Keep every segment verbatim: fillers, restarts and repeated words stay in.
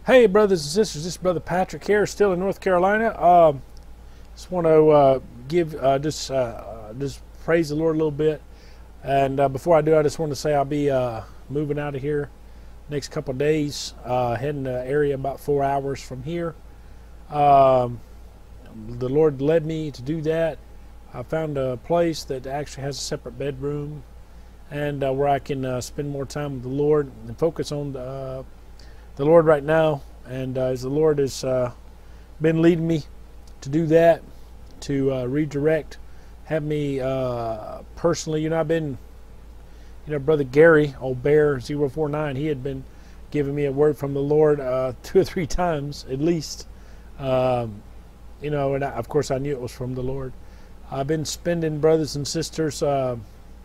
Hey, brothers and sisters, this is Brother Patrick here, still in North Carolina. Um, just want to uh, give uh, just uh, just praise the Lord a little bit, and uh, before I do, I just want to say I'll be uh, moving out of here next couple of days, uh, heading to an area about four hours from here. Um, the Lord led me to do that. I found a place that actually has a separate bedroom, and uh, where I can uh, spend more time with the Lord and focus on the uh, the Lord right now. And uh, as the Lord has uh, been leading me to do that, to uh, redirect, have me uh, personally, you know, I've been, you know, Brother Gary, old Bear zero four nine, he had been giving me a word from the Lord uh, two or three times at least, um, you know, and I, of course I knew it was from the Lord. I've been spending, brothers and sisters, uh,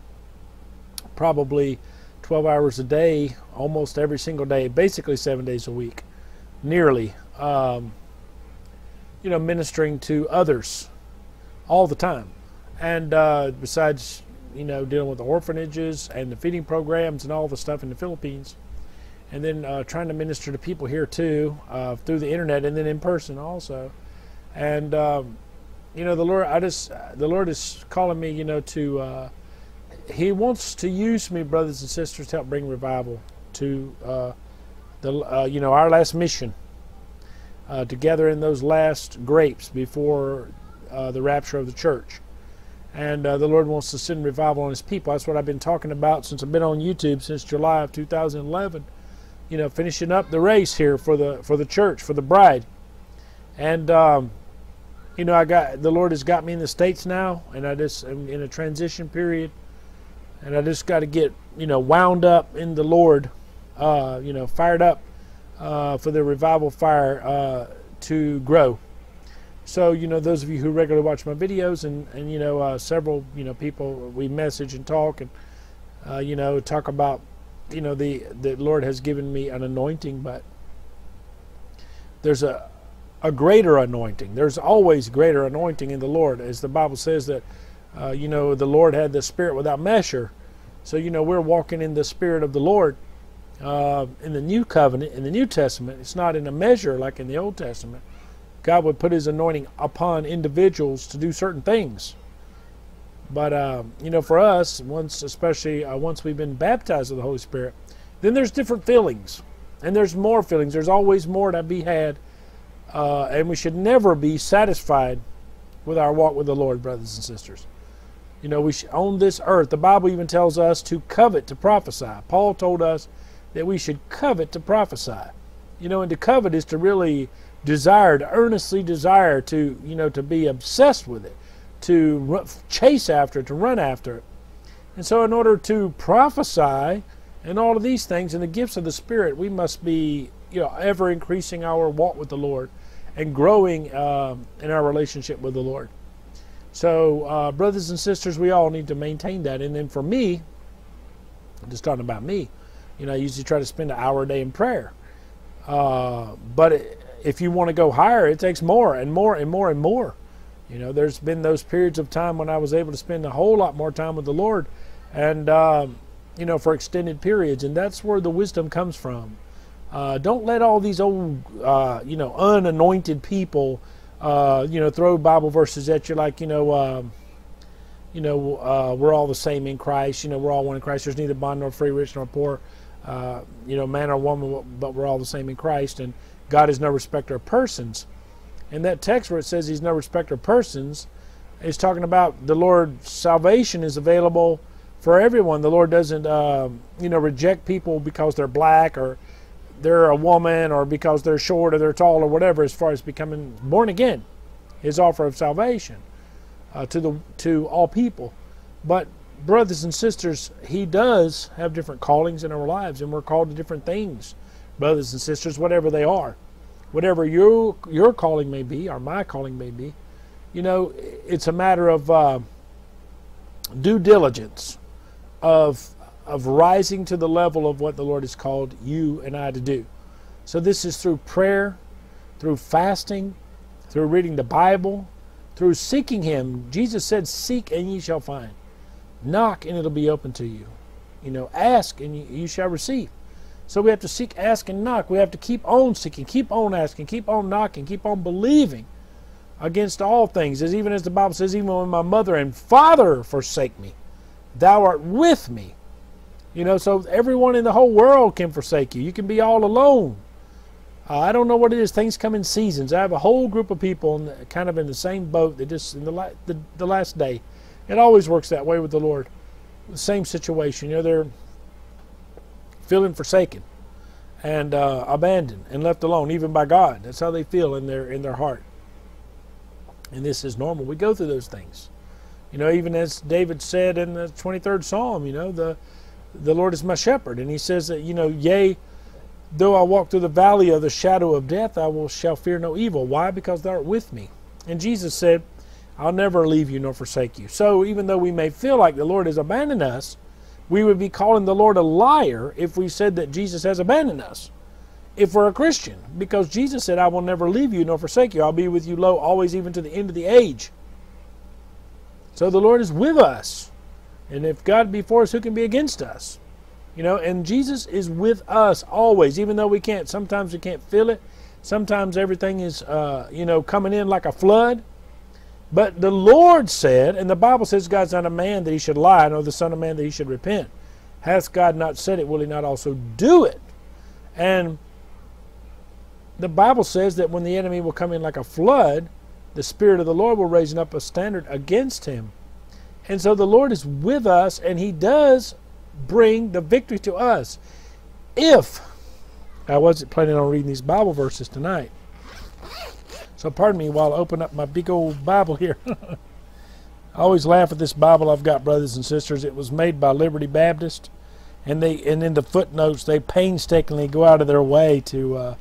probably twelve hours a day, almost every single day, basically seven days a week, nearly, um, you know, ministering to others all the time. And uh, besides, you know, dealing with the orphanages and the feeding programs and all the stuff in the Philippines, and then uh, trying to minister to people here too, uh, through the internet and then in person also. And, um, you know, the Lord, I just, the Lord is calling me, you know, to, uh, He wants to use me, brothers and sisters, to help bring revival to uh, the uh, you know, our last mission, uh, to gather in those last grapes before uh, the rapture of the church. And uh, the Lord wants to send revival on His people. That's what I've been talking about since I've been on YouTube since July of two thousand eleven. You know, finishing up the race here for the for the church, for the bride. And um, you know, I got the Lord has got me in the States now, and I just am in a transition period. And I just got to get, you know, wound up in the Lord, uh, you know, fired up uh, for the revival fire uh, to grow. So, you know, those of you who regularly watch my videos, and, and you know, uh, several, you know, people, we message and talk and, uh, you know, talk about, you know, the, the Lord has given me an anointing, but there's a, a greater anointing. There's always greater anointing in the Lord, as the Bible says that, Uh, you know, the Lord had the Spirit without measure. So, you know, we're walking in the Spirit of the Lord uh, in the New Covenant, in the New Testament. It's not in a measure like in the Old Testament. God would put His anointing upon individuals to do certain things. But, uh, you know, for us, once, especially uh, once we've been baptized with the Holy Spirit, then there's different feelings. And there's more feelings. There's always more to be had. Uh, and we should never be satisfied with our walk with the Lord, brothers and sisters. You know, we should, on this earth, the Bible even tells us to covet to prophesy. Paul told us that we should covet to prophesy. You know, and to covet is to really desire, to earnestly desire, to, you know, to be obsessed with it, to chase after it, to run after it. And so in order to prophesy and all of these things and the gifts of the Spirit, we must be, you know, ever increasing our walk with the Lord and growing uh, in our relationship with the Lord. So, uh, brothers and sisters, we all need to maintain that. And then for me, I'm just talking about me, you know, I usually try to spend an hour a day in prayer. Uh, but if you want to go higher, it takes more and more and more and more. You know, there's been those periods of time when I was able to spend a whole lot more time with the Lord, and, um, you know, for extended periods. And that's where the wisdom comes from. Uh, don't let all these old, uh, you know, unanointed people, uh, you know, throw Bible verses at you like, you know, um, you know, uh, we're all the same in Christ. You know, we're all one in Christ. There's neither bond nor free, rich nor poor, uh, you know, man or woman, but we're all the same in Christ. And God is no respecter of persons. And that text where it says He's no respecter of persons is talking about the Lord's salvation is available for everyone. The Lord doesn't, uh, you know, reject people because they're black or they're a woman, or because they're short or they're tall or whatever, as far as becoming born again. His offer of salvation uh, to the to all people. But brothers and sisters, He does have different callings in our lives, and we're called to different things, brothers and sisters, whatever they are. Whatever your your calling may be, or my calling may be, you know, it's a matter of uh, due diligence, of of rising to the level of what the Lord has called you and I to do. So this is through prayer, through fasting, through reading the Bible, through seeking Him. Jesus said, seek and ye shall find. Knock and it'll be open to you. You know, ask and you, you shall receive. So we have to seek, ask, and knock. We have to keep on seeking, keep on asking, keep on knocking, keep on believing against all things. As even as the Bible says, even when my mother and father forsake me, thou art with me. You know, so everyone in the whole world can forsake you. You can be all alone. Uh, I don't know what it is. Things come in seasons. I have a whole group of people in the, kind of in the same boat. They just in the, la the the last day. It always works that way with the Lord. The same situation. You know, they're feeling forsaken and uh, abandoned and left alone, even by God. That's how they feel in their in their heart. And this is normal. We go through those things. You know, even as David said in the twenty-third Psalm, you know, the the Lord is my shepherd. And he says that, you know, yea, though I walk through the valley of the shadow of death, I will shall fear no evil. Why? Because thou art with me. And Jesus said, I'll never leave you nor forsake you. So even though we may feel like the Lord has abandoned us, we would be calling the Lord a liar if we said that Jesus has abandoned us, if we're a Christian. Because Jesus said, I will never leave you nor forsake you. I'll be with you, lo, always, even to the end of the age. So the Lord is with us. And if God be for us, who can be against us? You know, and Jesus is with us always, even though we can't. Sometimes we can't feel it. Sometimes everything is, uh, you know, coming in like a flood. But the Lord said, and the Bible says God's not a man that he should lie, nor the Son of Man that he should repent. Hath God not said it, will he not also do it? And the Bible says that when the enemy will come in like a flood, the Spirit of the Lord will raise up a standard against him. And so the Lord is with us, and he does bring the victory to us. If, I wasn't planning on reading these Bible verses tonight, so pardon me while I open up my big old Bible here. I always laugh at this Bible I've got, brothers and sisters. It was made by Liberty Baptist, and they and in the footnotes they painstakingly go out of their way to uh,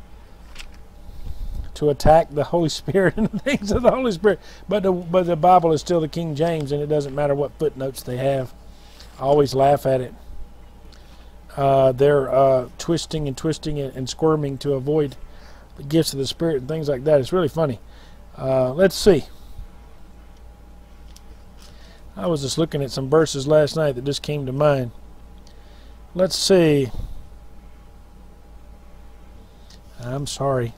to attack the Holy Spirit and the things of the Holy Spirit. But the, but the Bible is still the King James, and it doesn't matter what footnotes they have. I always laugh at it. Uh, they're uh, twisting and twisting it and squirming to avoid the gifts of the Spirit and things like that. It's really funny. Uh, let's see. I was just looking at some verses last night that just came to mind. Let's see. I'm sorry.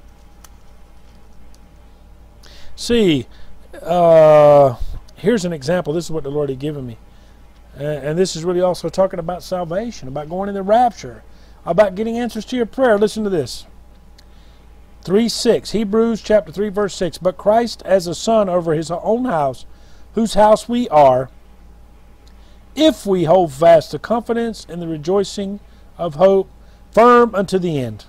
See, uh, here's an example. This is what the Lord had given me. Uh, and this is really also talking about salvation, about going in the rapture, about getting answers to your prayer. Listen to this. three six, Hebrews chapter three, verse six. But Christ as a son over his own house, whose house we are, if we hold fast the confidence and the rejoicing of hope, firm unto the end.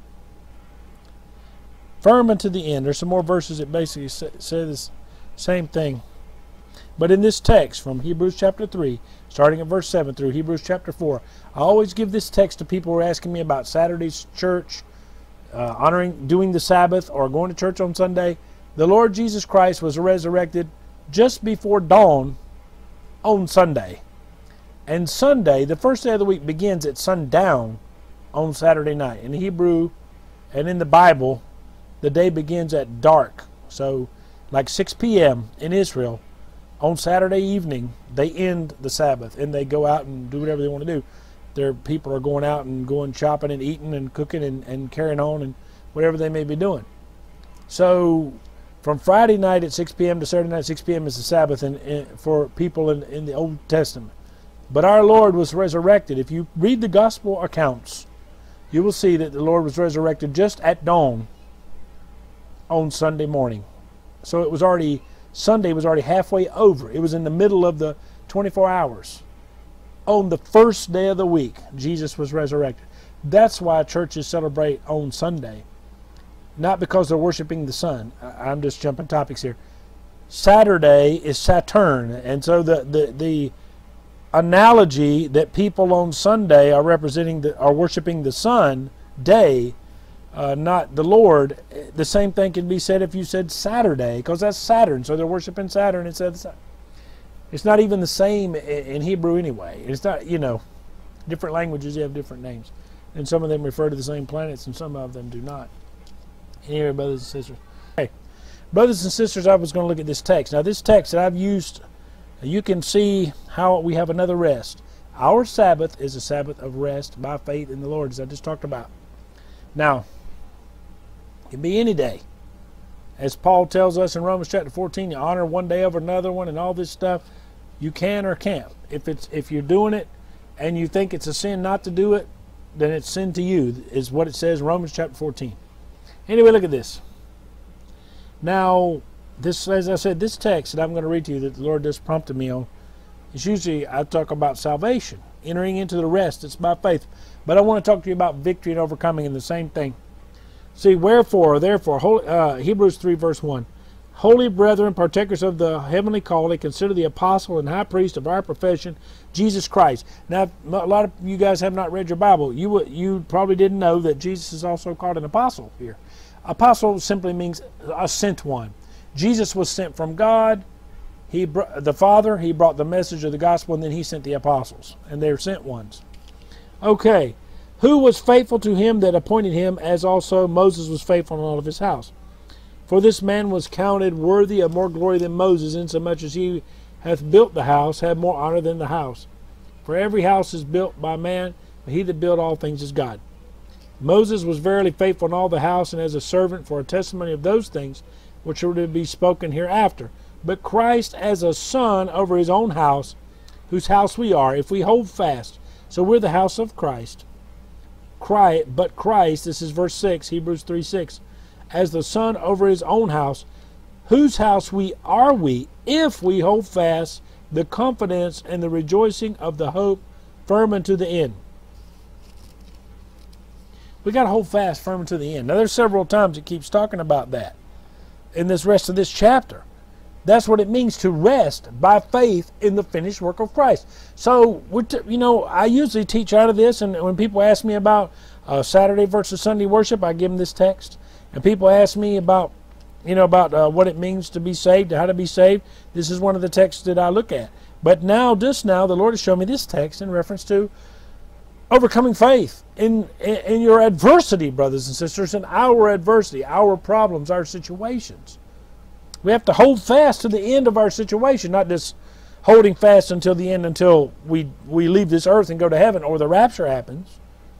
Firm unto the end. There's some more verses that basically say, say this same thing. But in this text from Hebrews chapter three, starting at verse seven through Hebrews chapter four, I always give this text to people who are asking me about Saturday's church, uh, honoring, doing the Sabbath, or going to church on Sunday. The Lord Jesus Christ was resurrected just before dawn on Sunday. And Sunday, the first day of the week, begins at sundown on Saturday night. In Hebrew and in the Bible, the day begins at dark. So like six P M in Israel, on Saturday evening, they end the Sabbath and they go out and do whatever they want to do. Their people are going out and going shopping and eating and cooking and, and carrying on and whatever they may be doing. So from Friday night at six P M to Saturday night at six P M is the Sabbath in, in, for people in, in the Old Testament. But our Lord was resurrected. If you read the gospel accounts, you will see that the Lord was resurrected just at dawn on Sunday morning. So it was already, Sunday was already halfway over. It was in the middle of the twenty-four hours. On the first day of the week, Jesus was resurrected. That's why churches celebrate on Sunday. Not because they're worshiping the sun. I'm just jumping topics here. Saturday is Saturn. And so the, the, the analogy that people on Sunday are representing, the, are worshiping the sun day, Uh, not the Lord. The same thing can be said if you said Saturday, because that's Saturn. So they're worshiping Saturn instead of Saturn. It's not even the same in Hebrew anyway. It's not, you know, different languages, you have different names. And some of them refer to the same planets and some of them do not. Anyway, brothers and sisters. Hey, brothers and sisters, I was going to look at this text. Now this text that I've used, you can see how we have another rest. Our Sabbath is a Sabbath of rest by faith in the Lord, as I just talked about. Now, it can be any day. As Paul tells us in Romans chapter fourteen, you honor one day over another one and all this stuff. You can or can't. If it's if you're doing it and you think it's a sin not to do it, then it's sin to you, is what it says in Romans chapter fourteen. Anyway, look at this. Now, this, as I said, this text that I'm going to read to you that the Lord just prompted me on, is usually I talk about salvation, entering into the rest. It's by faith. But I want to talk to you about victory and overcoming, and the same thing. See, wherefore, therefore, holy, uh, Hebrews three, verse one. Holy brethren, partakers of the heavenly calling, consider the apostle and high priest of our profession, Jesus Christ. Now, a lot of you guys have not read your Bible. You you probably didn't know that Jesus is also called an apostle here. Apostle simply means a sent one. Jesus was sent from God. He, the Father, he brought the message of the gospel, and then he sent the apostles, and they were sent ones. Okay, who was faithful to him that appointed him, as also Moses was faithful in all of his house? For this man was counted worthy of more glory than Moses, insomuch as he hath built the house, had more honor than the house. For every house is built by man, but he that built all things is God. Moses was verily faithful in all the house, and as a servant for a testimony of those things which are to be spoken hereafter. But Christ as a son over his own house, whose house we are, if we hold fast. So we're the house of Christ. Cry, but Christ, this is verse six, Hebrews three six, as the son over his own house, whose house we are we, if we hold fast the confidence and the rejoicing of the hope firm unto the end. We got to hold fast firm unto the end. Now there's several times it keeps talking about that in this rest of this chapter. That's what it means to rest by faith in the finished work of Christ. So, we're t you know, I usually teach out of this, and when people ask me about uh, Saturday versus Sunday worship, I give them this text. And people ask me about, you know, about uh, what it means to be saved, how to be saved. This is one of the texts that I look at. But now, just now, the Lord has shown me this text in reference to overcoming faith in, in, in your adversity, brothers and sisters, in our adversity, our problems, our situations. We have to hold fast to the end of our situation, not just holding fast until the end, until we, we leave this earth and go to heaven or the rapture happens.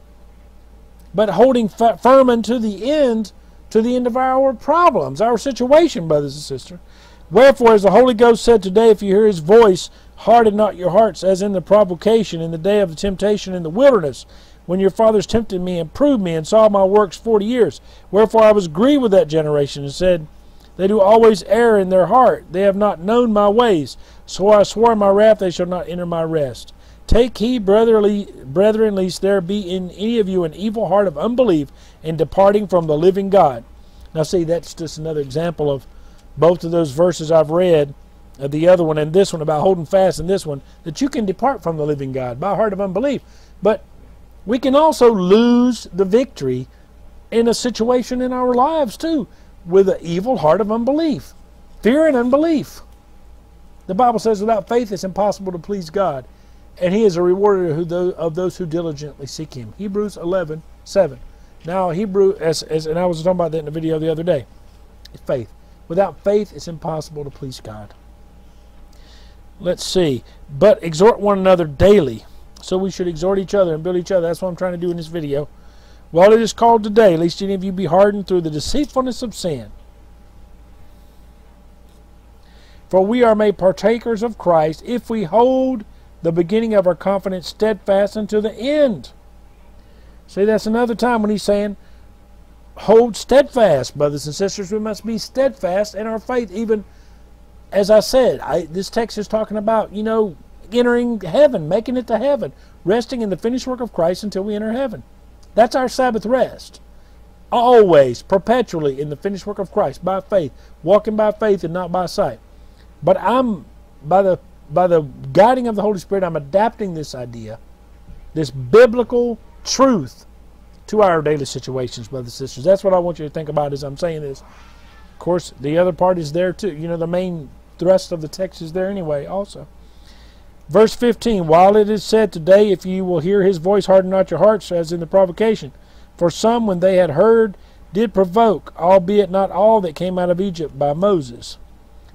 But holding firm unto the end, to the end of our problems, our situation, brothers and sisters. Wherefore, as the Holy Ghost said today, if you hear his voice, harden not your hearts, as in the provocation, in the day of the temptation in the wilderness, when your fathers tempted me and proved me, and saw my works forty years. Wherefore I was grieved with that generation, and said, they do always err in their heart. They have not known my ways. So I swore in my wrath, they shall not enter my rest. Take heed, brotherly, brethren, lest there be in any of you an evil heart of unbelief in departing from the living God. Now see, that's just another example of both of those verses I've read, uh, the other one and this one about holding fast, and this one, that you can depart from the living God by a heart of unbelief. But we can also lose the victory in a situation in our lives too, with an evil heart of unbelief. Fear and unbelief. The Bible says without faith it's impossible to please God, and he is a rewarder of those who diligently seek him. Hebrews eleven seven. Now Hebrew, as, as, and I was talking about that in the video the other day, it's faith. Without faith it's impossible to please God. Let's see. But exhort one another daily. So we should exhort each other and build each other. That's what I'm trying to do in this video. While it is called today, lest any of you be hardened through the deceitfulness of sin. For we are made partakers of Christ, if we hold the beginning of our confidence steadfast unto the end. See, that's another time when he's saying, hold steadfast, brothers and sisters. We must be steadfast in our faith. Even, as I said, I, this text is talking about, you know, entering heaven, making it to heaven, resting in the finished work of Christ until we enter heaven. That's our Sabbath rest. Always, perpetually in the finished work of Christ, by faith, walking by faith and not by sight. But I'm, by the, by the guiding of the Holy Spirit, I'm adapting this idea, this biblical truth, to our daily situations, brothers and sisters. That's what I want you to think about as I'm saying this. Of course, the other part is there too. You know, the main thrust of the text is there anyway also. Verse fifteen, while it is said today, if you will hear his voice, harden not your hearts, as in the provocation. For some, when they had heard, did provoke, albeit not all that came out of Egypt by Moses.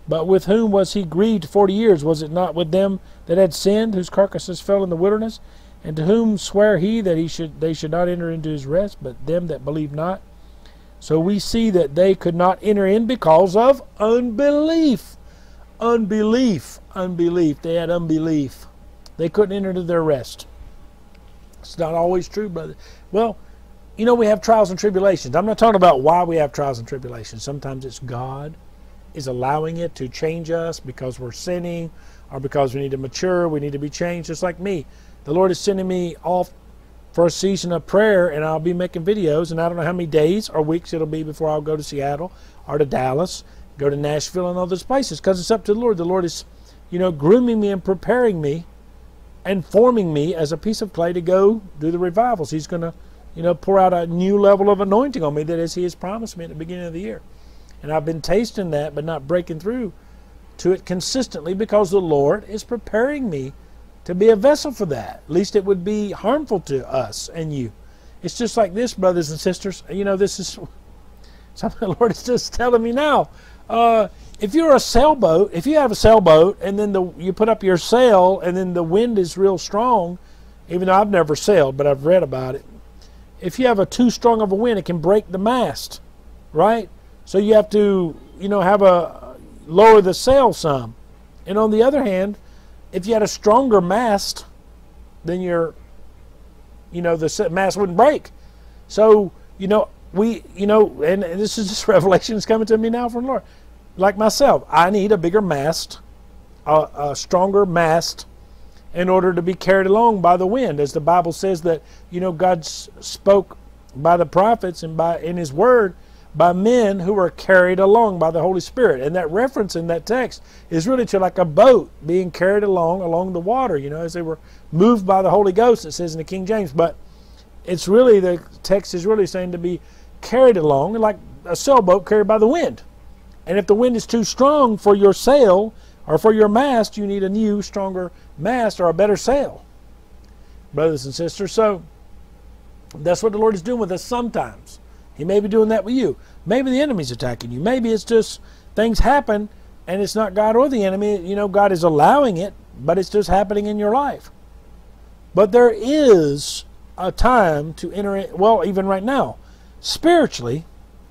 But with whom was he grieved forty years? Was it not with them that had sinned, whose carcasses fell in the wilderness? And to whom sware he that he should they should not enter into his rest, but them that believe not? So we see that they could not enter in because of unbelief. Unbelief. Unbelief. They had unbelief. They couldn't enter into their rest. It's not always true, brother. Well, you know, we have trials and tribulations. I'm not talking about why we have trials and tribulations. Sometimes it's God is allowing it to change us because we're sinning or because we need to mature, we need to be changed, just like me. The Lord is sending me off for a season of prayer, and I'll be making videos, and I don't know how many days or weeks it'll be before I'll go to Seattle or to Dallas, go to Nashville and all those places, because it's up to the Lord. The Lord is, you know, grooming me and preparing me and forming me as a piece of clay to go do the revivals. He's going to, you know, pour out a new level of anointing on me that as He has promised me at the beginning of the year. And I've been tasting that, but not breaking through to it consistently because the Lord is preparing me to be a vessel for that. At least it would be harmful to us and you. It's just like this, brothers and sisters. You know, this is something the Lord is just telling me now. Uh, if you're a sailboat, if you have a sailboat and then the, you put up your sail and then the wind is real strong, even though I've never sailed, but I've read about it. If you have a too strong of a wind, it can break the mast, right? So you have to, you know, have a lower the sail some. And on the other hand, if you had a stronger mast, then your, you know, the mast wouldn't break. So, you know, we, you know, and this is just revelation is coming to me now from the Lord. Like myself, I need a bigger mast, a, a stronger mast, in order to be carried along by the wind, as the Bible says that, you know, God spoke by the prophets and by in His Word by men who were carried along by the Holy Spirit. And that reference in that text is really to like a boat being carried along along the water, you know, as they were moved by the Holy Ghost, it says in the King James. But it's really, the text is really saying to be carried along like a sailboat carried by the wind. And if the wind is too strong for your sail or for your mast, you need a new, stronger mast or a better sail, brothers and sisters. So that's what the Lord is doing with us sometimes. He may be doing that with you. Maybe the enemy's attacking you. Maybe it's just things happen and it's not God or the enemy. You know, God is allowing it, but it's just happening in your life. But there is a time to enter in, well, even right now, spiritually,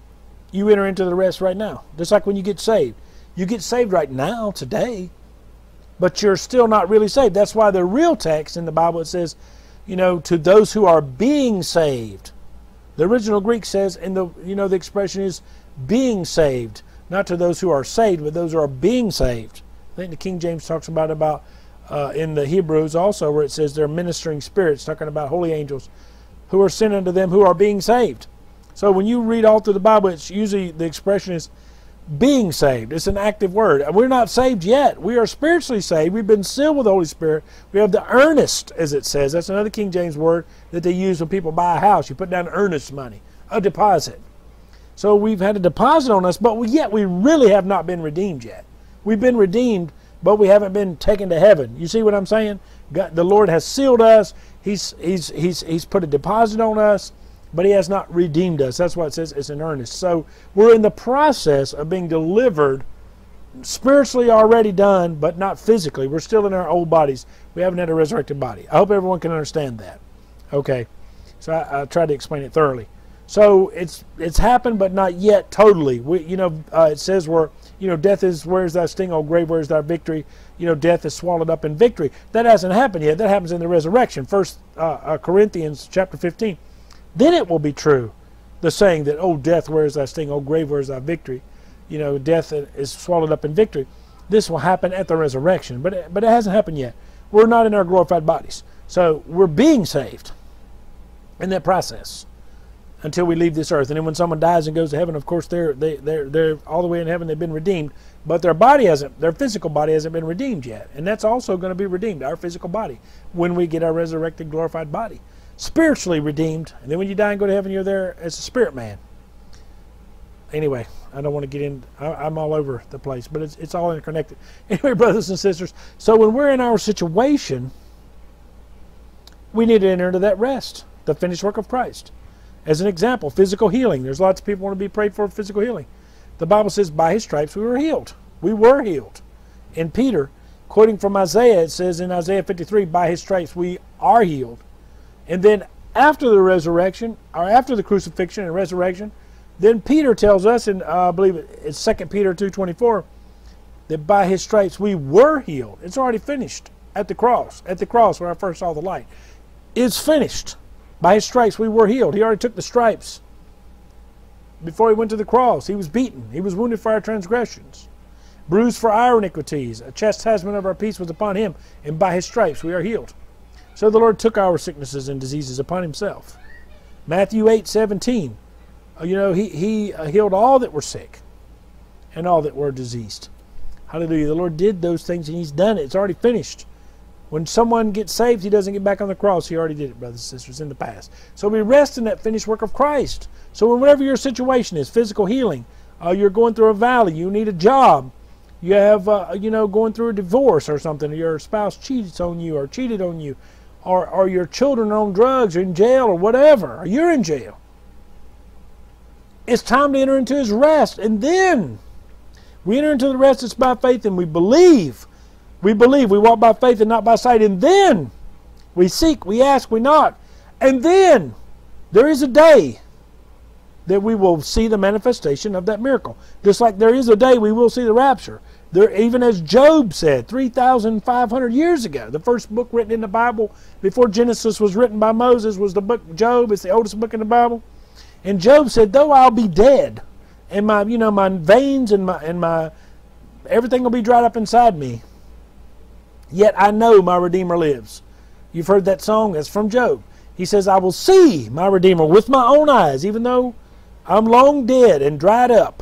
you enter into the rest right now. Just like when you get saved. You get saved right now, today, but you're still not really saved. That's why the real text in the Bible, it says, you know, to those who are being saved. The original Greek says, and the you know the expression is being saved, not to those who are saved, but those who are being saved. I think the King James talks about about uh, in the Hebrews also, where it says they're ministering spirits, talking about holy angels who are sent unto them who are being saved. So when you read all through the Bible, it's usually the expression is being saved. It's an active word. We're not saved yet. We are spiritually saved. We've been sealed with the Holy Spirit. We have the earnest, as it says. That's another King James word that they use when people buy a house. You put down earnest money, a deposit. So we've had a deposit on us, but we, yet we really have not been redeemed yet. We've been redeemed, but we haven't been taken to heaven. You see what I'm saying? God, the Lord has sealed us. He's, he's, he's, he's put a deposit on us, but He has not redeemed us. That's why it says it's an earnest. So we're in the process of being delivered, spiritually already done, but not physically. We're still in our old bodies. We haven't had a resurrected body. I hope everyone can understand that. Okay, so I, I tried to explain it thoroughly. So it's it's happened, but not yet totally. We, you know, uh, it says where, you know, death is, where's thy sting, O grave, where's thy victory? You know, death is swallowed up in victory. That hasn't happened yet. That happens in the resurrection. First uh, uh, Corinthians chapter fifteen. Then it will be true, the saying that, oh, death, where is thy sting? Oh, grave, where is thy victory? You know, death is swallowed up in victory. This will happen at the resurrection, but it, but it hasn't happened yet. We're not in our glorified bodies. So we're being saved in that process until we leave this earth. And then when someone dies and goes to heaven, of course, they're, they, they're, they're all the way in heaven. They've been redeemed, but their body hasn't, their physical body hasn't been redeemed yet. And that's also going to be redeemed, our physical body, when we get our resurrected, glorified body. Spiritually redeemed, and then when you die and go to heaven, you're there as a spirit man. Anyway, I don't want to get in, I, I'm all over the place, but it's, it's all interconnected. Anyway, brothers and sisters, so when we're in our situation, we need to enter into that rest, the finished work of Christ. As an example, physical healing. There's lots of people want to be prayed for physical healing. The Bible says, by His stripes we were healed. We were healed. And Peter, quoting from Isaiah, it says in Isaiah fifty-three, by his stripes we are healed. And then after the resurrection, or after the crucifixion and resurrection, then Peter tells us, in uh, I believe it's Second Peter two twenty-four, that by his stripes we were healed. It's already finished at the cross. At the cross where I first saw the light. It's finished. By his stripes we were healed. He already took the stripes. Before he went to the cross, he was beaten. He was wounded for our transgressions. Bruised for our iniquities. A chastisement of our peace was upon him. And by his stripes we are healed. So the Lord took our sicknesses and diseases upon himself. Matthew eight seventeen. You know, he, he healed all that were sick and all that were diseased. Hallelujah. The Lord did those things and he's done it. It's already finished. When someone gets saved, he doesn't get back on the cross. He already did it, brothers and sisters, in the past. So we rest in that finished work of Christ. So whatever your situation is, physical healing, uh, you're going through a valley, you need a job, you have, uh, you know, going through a divorce or something, your spouse cheats on you or cheated on you, or, or your children are on drugs or in jail or whatever, or you're in jail. It's time to enter into his rest. And then we enter into the rest that's by faith and we believe. We believe. We walk by faith and not by sight. And then we seek, we ask, we knock. And then there is a day that we will see the manifestation of that miracle. Just like there is a day we will see the rapture. There, even as Job said three thousand five hundred years ago, the first book written in the Bible before Genesis was written by Moses was the book Job. It's the oldest book in the Bible. And Job said, though I'll be dead, and my, you know, my veins and my, and my, everything will be dried up inside me, yet I know my Redeemer lives. You've heard that song. That's from Job. He says, I will see my Redeemer with my own eyes, even though I'm long dead and dried up.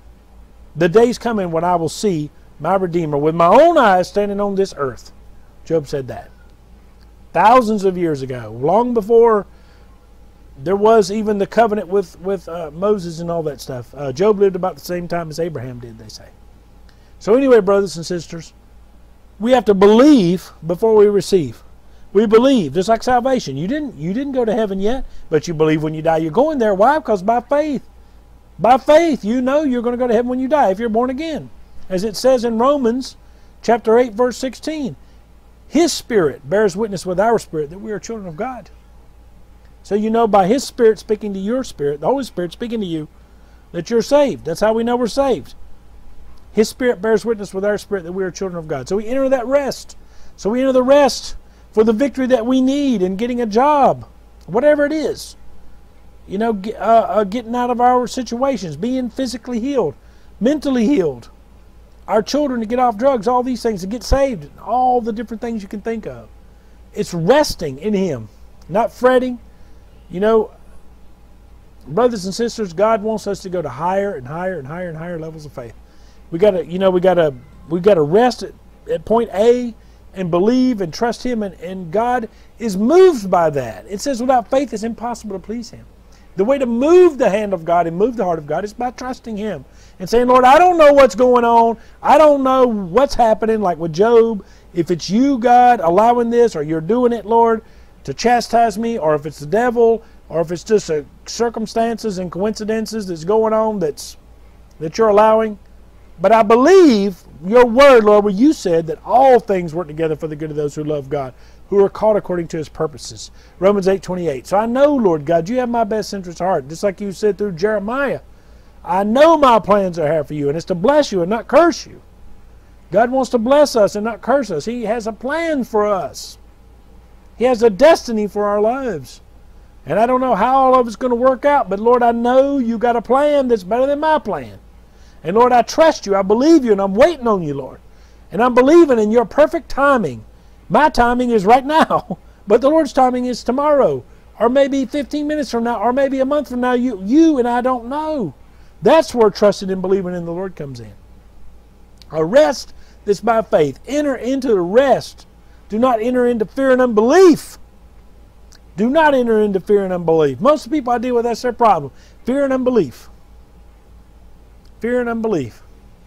The day's coming when I will see my Redeemer with my own eyes standing on this earth. Job said that. Thousands of years ago, long before there was even the covenant with, with uh, Moses and all that stuff. Uh, Job lived about the same time as Abraham did, they say. So anyway, brothers and sisters, we have to believe before we receive. We believe, just like salvation. You didn't, you didn't go to heaven yet, but you believe when you die you're going there. Why? Because by faith. By faith, you know you're going to go to heaven when you die if you're born again. As it says in Romans chapter eight, verse sixteen, his Spirit bears witness with our spirit that we are children of God. So you know by his Spirit speaking to your spirit, the Holy Spirit speaking to you, that you're saved. That's how we know we're saved. His Spirit bears witness with our spirit that we are children of God. So we enter that rest. So we enter the rest for the victory that we need in getting a job, whatever it is. You know, uh, uh, getting out of our situations, being physically healed, mentally healed, our children to get off drugs, all these things, to get saved, all the different things you can think of. It's resting in him, not fretting. You know, brothers and sisters, God wants us to go to higher and higher and higher and higher levels of faith. We got to, you know, we got to, we got to rest at, at point A and believe and trust him, and, and God is moved by that. It says without faith it's impossible to please him. The way to move the hand of God and move the heart of God is by trusting him and saying, Lord, I don't know what's going on. I don't know what's happening, like with Job. If it's you, God, allowing this, or you're doing it, Lord, to chastise me, or if it's the devil, or if it's just a circumstances and coincidences that's going on that's that you're allowing. But I believe your word, Lord, where you said that all things work together for the good of those who love God, who are called according to his purposes. Romans eight twenty-eight. So I know, Lord God, you have my best interest at heart. Just like you said through Jeremiah. I know my plans I have for you, and it's to bless you and not curse you. God wants to bless us and not curse us. He has a plan for us. He has a destiny for our lives. And I don't know how all of it's going to work out, but Lord, I know you got a plan that's better than my plan. And Lord, I trust you. I believe you, and I'm waiting on you, Lord. And I'm believing in your perfect timing. My timing is right now, but the Lord's timing is tomorrow, or maybe fifteen minutes from now, or maybe a month from now. You, you and I don't know. That's where trusting and believing in the Lord comes in. A rest that's by faith. Enter into the rest. Do not enter into fear and unbelief. Do not enter into fear and unbelief. Most of the people I deal with, that's their problem. Fear and unbelief. Fear and unbelief.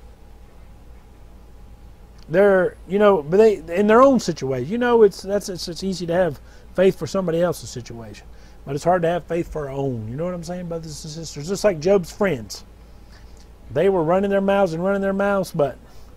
They're, you know, but they in their own situation. You know, it's that's it's, it's easy to have faith for somebody else's situation, but it's hard to have faith for our own. You know what I'm saying, brothers and sisters? Just like Job's friends, they were running their mouths and running their mouths, but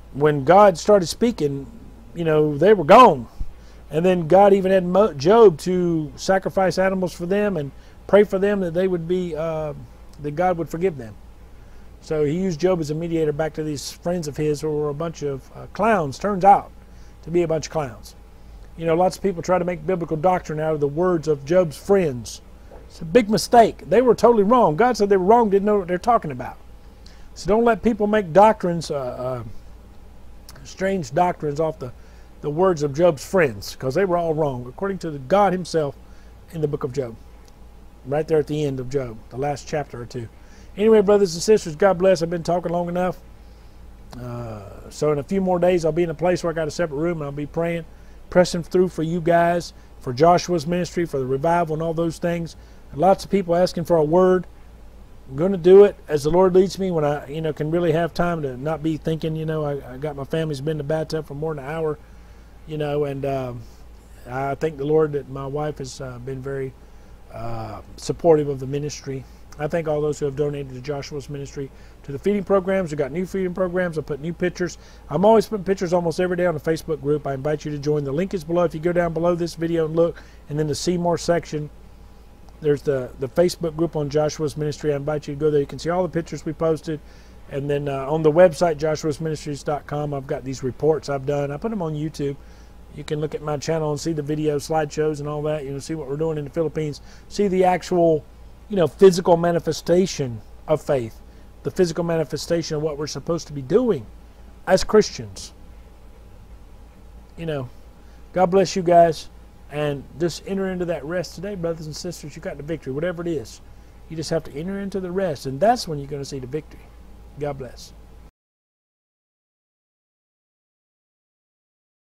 when God started speaking, you know, they were gone. And then God even had Job to sacrifice animals for them and pray for them that they would be, uh, that God would forgive them. So he used Job as a mediator back to these friends of his who were a bunch of uh, clowns, turns out to be a bunch of clowns. You know, lots of people try to make biblical doctrine out of the words of Job's friends. It's a big mistake. They were totally wrong. God said they were wrong, didn't know what they're talking about. So don't let people make doctrines, uh, uh, strange doctrines off the, the words of Job's friends, because they were all wrong, according to the God himself in the book of Job. Right there at the end of Job, the last chapter or two. Anyway, brothers and sisters, God bless. I've been talking long enough. Uh, so in a few more days, I'll be in a place where I got a separate room, and I'll be praying, pressing through for you guys, for Joshua's ministry, for the revival and all those things. And lots of people asking for a word. I'm going to do it as the Lord leads me, when I, you know, can really have time to not be thinking, you know, I, I got my family's been in the bathtub for more than an hour, you know, and um, I thank the Lord that my wife has uh, been very uh, supportive of the ministry. I thank all those who have donated to Joshua's ministry, to the feeding programs. We've got new feeding programs. I put new pictures. I'm always putting pictures almost every day on the Facebook group. I invite you to join. The link is below. If you go down below this video and look, and then the See More section, there's the, the Facebook group on Joshua's ministry. I invite you to go there. You can see all the pictures we posted. And then uh, on the website, joshuas ministries dot com, I've got these reports I've done. I put them on YouTube. You can look at my channel and see the video slideshows and all that. You know, see what we're doing in the Philippines. See the actual, you know, physical manifestation of faith, the physical manifestation of what we're supposed to be doing as Christians. You know, God bless you guys, and just enter into that rest today, brothers and sisters. You got the victory, whatever it is. You just have to enter into the rest, and that's when you're going to see the victory. God bless.